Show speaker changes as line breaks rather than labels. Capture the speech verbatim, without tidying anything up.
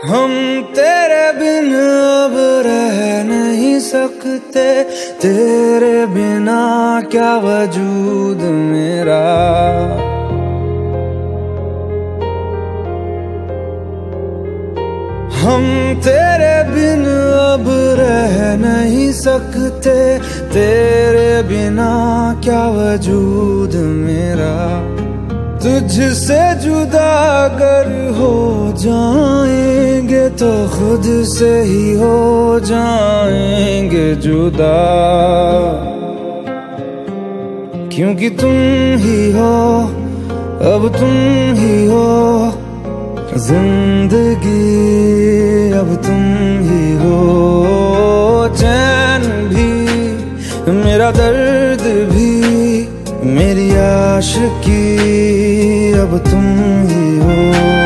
हम तेरे बिन अब रह नहीं सकते, तेरे बिना क्या वजूद मेरा। हम तेरे बिन अब रह नहीं सकते, तेरे बिना क्या वजूद मेरा। तुझसे जुदा अगर हो जाएंगे तो खुद से ही हो जाएंगे जुदा, क्योंकि तुम ही हो, अब तुम ही हो जिंदगी, अब तुम ही हो। चैन भी मेरा दर्द भी मेरी आशिकी, अब तुम ही हो।